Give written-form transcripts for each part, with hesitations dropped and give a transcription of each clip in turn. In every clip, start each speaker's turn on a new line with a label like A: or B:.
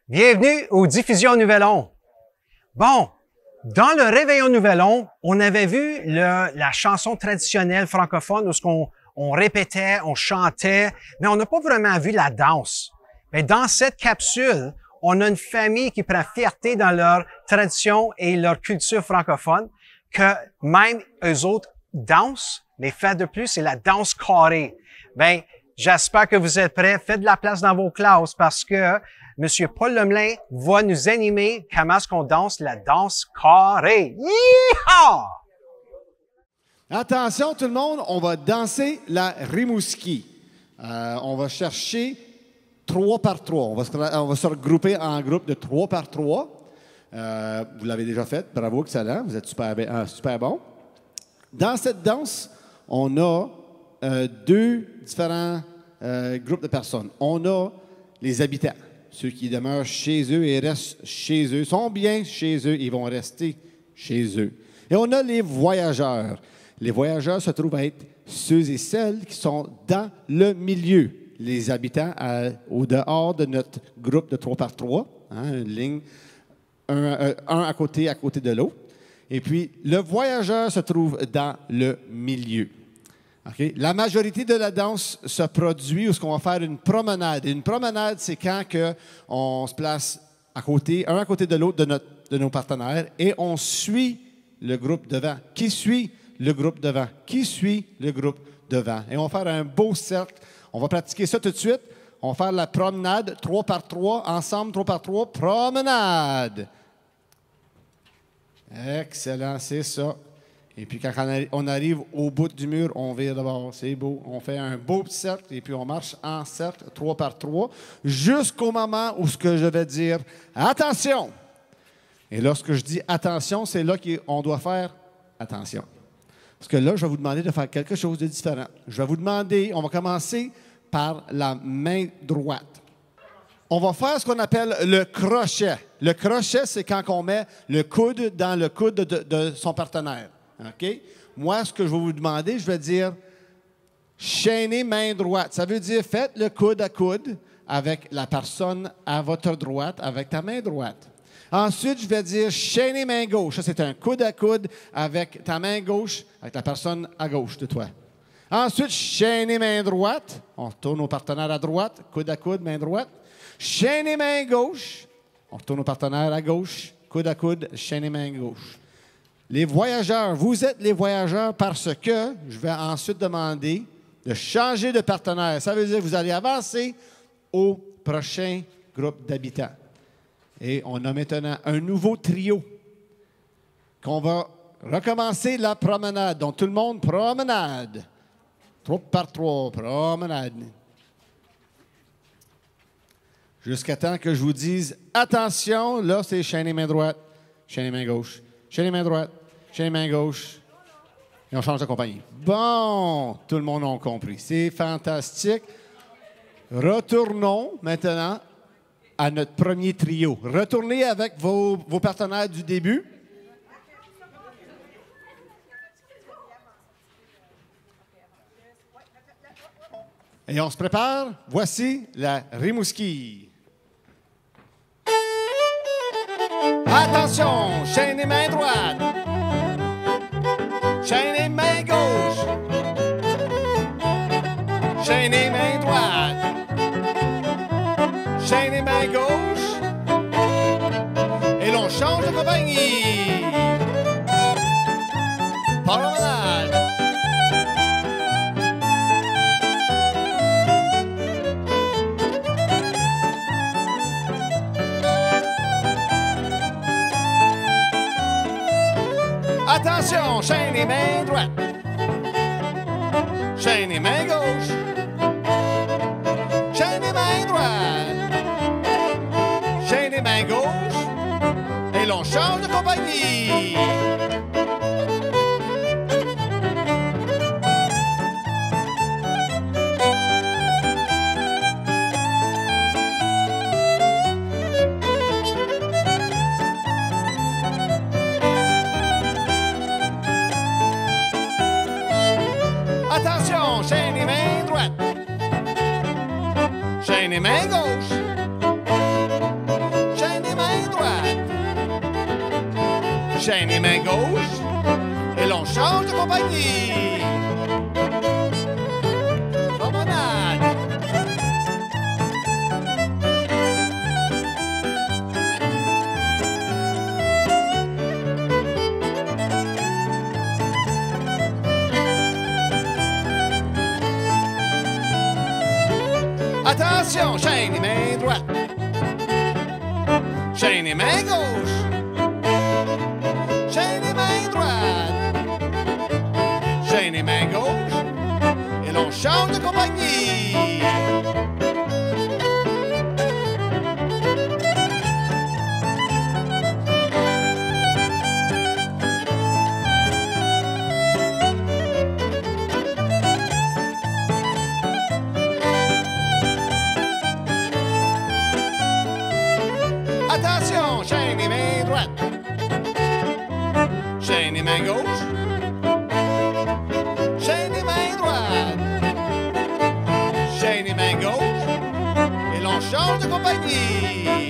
A: Bienvenue aux Diffusions Nouvel-On. Bon, dans le Réveillon Nouvel-On, on avait vu la chanson traditionnelle francophone où on répétait, on chantait, mais on n'a pas vraiment vu la danse. Mais dans cette capsule, on a une famille qui prend fierté dans leur tradition et leur culture francophone, que même eux autres dansent, mais fait de plus, c'est la danse carrée. Ben, j'espère que vous êtes prêts. Faites de la place dans vos classes parce que Monsieur Paul Lemelin va nous animer comment est-ce qu'on danse la danse carrée. Yeehaw!
B: Attention tout le monde, on va danser la rimouski. On va chercher 3 par 3. On va se regrouper en groupe de 3 par 3. Vous l'avez déjà fait, bravo, excellent, vous êtes super bon. Dans cette danse, on a 2 différents groupes de personnes. On a les habitants. Ceux qui demeurent chez eux et restent chez eux, sont bien chez eux, ils vont rester chez eux. Et on a les voyageurs. Les voyageurs se trouvent à être ceux et celles qui sont dans le milieu. Les habitants au dehors de notre groupe de 3 par 3, une ligne, un à côté de l'autre. Et puis, le voyageur se trouve dans le milieu. Okay? La majorité de la danse se produit où on va faire une promenade. Et une promenade, c'est quand on se place un à côté de l'autre de nos partenaires et on suit le groupe devant. Qui suit le groupe devant? Qui suit le groupe devant? Et on va faire un beau cercle. On va pratiquer ça tout de suite. On va faire la promenade 3 par 3, ensemble 3 par 3, promenade. Excellent, c'est ça. Et puis, quand on arrive au bout du mur, on vire d'abord. C'est beau. On fait un beau petit cercle et puis on marche en cercle, 3 par 3, jusqu'au moment où ce que je vais dire « Attention! » Et lorsque je dis « Attention », c'est là qu'on doit faire « Attention ». Parce que là, je vais vous demander de faire quelque chose de différent. Je vais vous demander, on va commencer par la main droite. On va faire ce qu'on appelle le crochet. Le crochet, c'est quand on met le coude dans le coude de son partenaire. OK? Moi, ce que je vais vous demander, je vais dire chaîner main droite. Ça veut dire faites le coude à coude avec la personne à votre droite, avec ta main droite. Ensuite, je vais dire chaîner main gauche. Ça, c'est un coude à coude avec ta main gauche, avec la personne à gauche de toi. Ensuite, chaîner main droite. On retourne au partenaire à droite, coude à coude, main droite. Chaîner main gauche. On retourne au partenaire à gauche, coude à coude, chaîner main gauche. Les voyageurs, vous êtes les voyageurs parce que je vais ensuite demander de changer de partenaire. Ça veut dire que vous allez avancer au prochain groupe d'habitants. Et on a maintenant un nouveau trio qu'on va recommencer la promenade. Donc, tout le monde, promenade. 3 par 3, promenade. Jusqu'à temps que je vous dise « Attention », là, c'est chaîner main droite, chaîner main gauche. Chaîner main droite, chaîner main gauche. Et on change de compagnie. Bon, tout le monde a compris. C'est fantastique. Retournons maintenant à notre premier trio. Retournez avec vos partenaires du début. Et on se prépare. Voici la rimouski. Attention, chaînez main droite, chaînez main gauche, chaînez main droite, chaînez main gauche, et l'on change de compagnie. Promenade. Attention, chaînez main droite, chaînez main gauche, chaînez main droite, chaînez main gauche, et l'on change de compagnie. Attention, chaînez main droite, chaînez main gauche, chaîne et main gauche, et l'on change de compagnie. Promenade. Attention, chaîne et main droite. Chaîne et main gauche. Chaîne et main droite. Chaîne et main gauche. Et l'on change de compagnie. Attention, chaîne et main droite. Chaîne et main gauche. Chaîne et main droite. Chaîne et main gauche. Et l'on change de compagnie.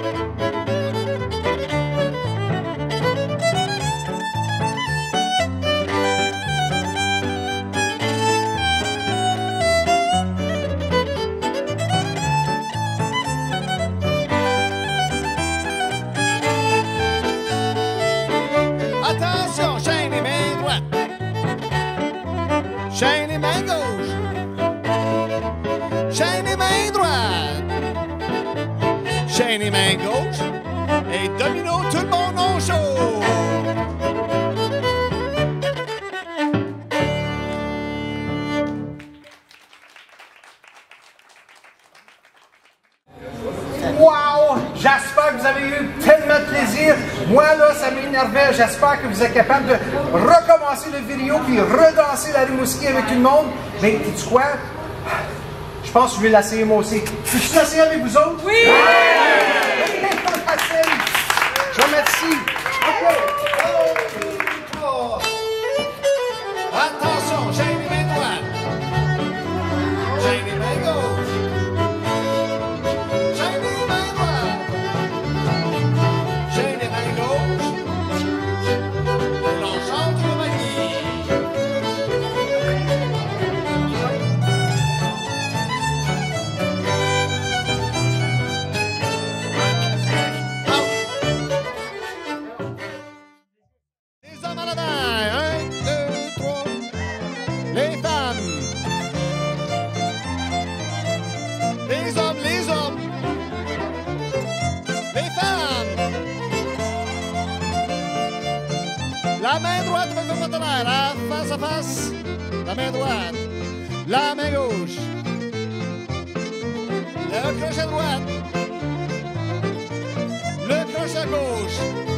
B: Attention, chaîne et main droite. Chaîne et main gauche. Chaîne et main droite. Chaîne et main gauche. Et domino, tout le monde en chaud.
A: Wow! J'espère que vous avez eu tellement de plaisir. Moi, là, ça m'énervait. J'espère que vous êtes capable de recommencer le vidéo puis redanser la Rimouski avec tout le monde. Mais, sais-tu quoi? Je pense que je vais l'essayer moi aussi. Peux-tu l'essayer avec vous autres? Oui! Facile! Je vous remercie. OK.
B: Attention, chaîne et main droite. Chaîne et main gauche. Chaîne et main droite. Chaîne et main gauche. Et l'on change de compagnie. Les hommes à l'avant. 1, 2, 3. Les femmes. Les hommes, les hommes. Les femmes. La main droite avec le partenaire, à face à face. La main droite. La main gauche. Le crochet à droite. Le crochet à gauche.